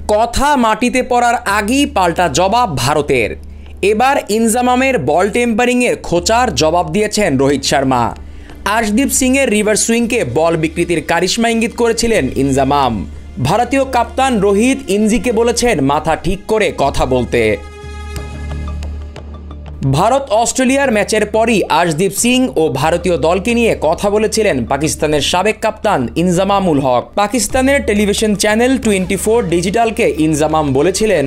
কথা মাটিতে পড়ার আগেই পাল্টা জবাব ভারতের। এবার ইনজামামের বল টেম্পারিংয়ের খোঁচার জবাব দিয়েছেন রোহিত শর্মা। আশদীপ সিংয়ের রিভার্স সুইংকে বল বিকৃতির কারিশমা ইঙ্গিত করেছিলেন ইনজামাম। ভারতীয় কাপ্তান রোহিত ইনজিকে বলেছেন মাথা ঠিক করে কথা বলতে। ভারত অস্ট্রেলিয়ার ম্যাচের পরই আশদীপ সিং ও ভারতীয় দলকে নিয়ে কথা বলেছিলেন পাকিস্তানের সাবেক কাপ্তান ইনজামামুল হক। পাকিস্তানের টেলিভিশন চ্যানেল 24 ডিজিটালকে ইনজামাম বলেছিলেন,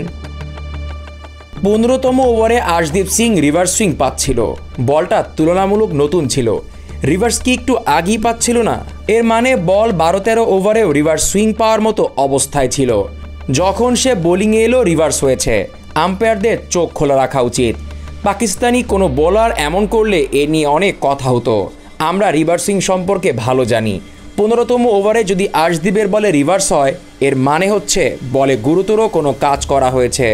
15তম ওভারে আশদীপ সিং রিভার্স সুইং পাচ্ছিল, বলটা তুলনামূলক নতুন ছিল, রিভার্স কি একটু আগেই পাচ্ছিল না? এর মানে বল 12-13 ওভারেও রিভার্স সুইং পাওয়ার মতো অবস্থায় ছিল। যখন সে বোলিংয়ে এলো রিভার্স হয়েছে, আম্পায়ারদের চোখ খোলা রাখা উচিত। পাকিস্তানি কোনো বোলার এমন করলে এ নিয়ে অনেক কথা হতো। আমরা রিভার্সিং সম্পর্কে ভালো জানি। 15তম ওভারে যদি আশদীপের বলে রিভার্স হয়, এর মানে হচ্ছে বলে গুরুতর কোনো কাজ করা হয়েছে।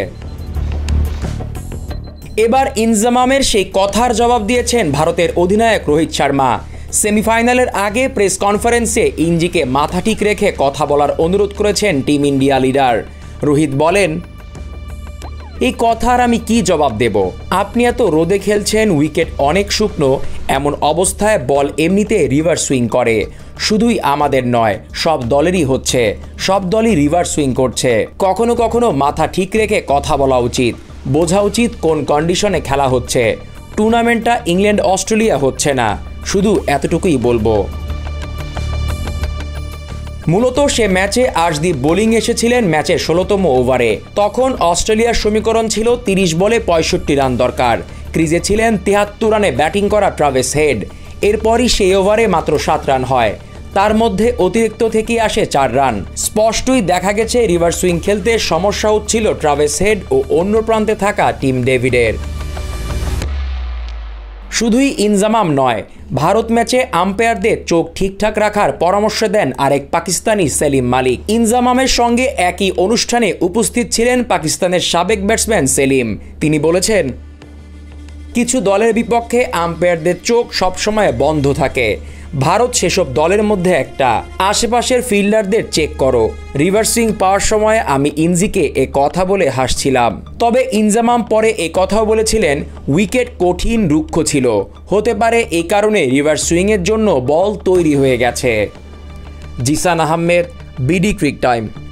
এবার ইনজামামের সেই কথার জবাব দিয়েছেন ভারতের অধিনায়ক রোহিত শর্মা। সেমিফাইনালের আগে প্রেস কনফারেন্সে ইনজিকে মাথা ঠিক রেখে কথা বলার অনুরোধ করেছেন টিম ইন্ডিয়া লিডার। রোহিত বলেন, এই কথার আমি কি জবাব দেব? আপনি এত রোদে খেলছেন, উইকেট অনেক শুকনো, এমন অবস্থায় বল এমনিতে রিভার্স সুইং করে। শুধুই আমাদের নয়, সব দলেরই হচ্ছে, সব দলই রিভার্স সুইং করছে। কখনো কখনো মাথা ঠিক রেখে কথা বলা উচিত, বোঝা উচিত কোন কন্ডিশনে খেলা হচ্ছে। টুর্নামেন্টটা ইংল্যান্ড অস্ট্রেলিয়া হচ্ছে না, শুধু এতটুকুই বলবো। মূলত সে ম্যাচে আশদীপ বোলিং এসেছিলেন ম্যাচের 16তম ওভারে। তখন অস্ট্রেলিয়ার সমীকরণ ছিল 30 বলে 65 রান দরকার। ক্রিজে ছিলেন 73 রানে ব্যাটিং করা ট্রাভিস হেড। এরপরই সেই ওভারে মাত্র 7 রান হয়, তার মধ্যে অতিরিক্ত থেকে আসে 4 রান। স্পষ্টই দেখা গেছে রিভার্স সুইং খেলতে সমস্যা হচ্ছিল ট্রাভিস হেড ও অন্য প্রান্তে থাকা টিম ডেভিডের। শুধুই ইনজামাম নয়, ভারত ম্যাচে আম্পায়ারদের চোখ ঠিকঠাক রাখার পরামর্শ দেন আরেক পাকিস্তানি সেলিম মালিক। ইনজামামের সঙ্গে একই অনুষ্ঠানে উপস্থিত ছিলেন পাকিস্তানের সাবেক ব্যাটসম্যান সেলিম। তিনি বলেছেন, কিছু দলের বিপক্ষে আম্পায়ারদের চোখ সবসময় বন্ধ থাকে, ভারত সেসব দলের মধ্যে একটা। আশেপাশের ফিল্ডারদের চেক করো। রিভার্সিং পাওয়ার সময় আমি ইনজিকে এ কথা বলে হাসছিলাম। তবে ইনজামাম পরে এ কথাও বলেছিলেন, উইকেট কঠিন রুক্ষ ছিল, হতে পারে এই কারণে রিভার্স সুইংয়ের জন্য বল তৈরি হয়ে গেছে। Zisan Ahmed, BD crick time.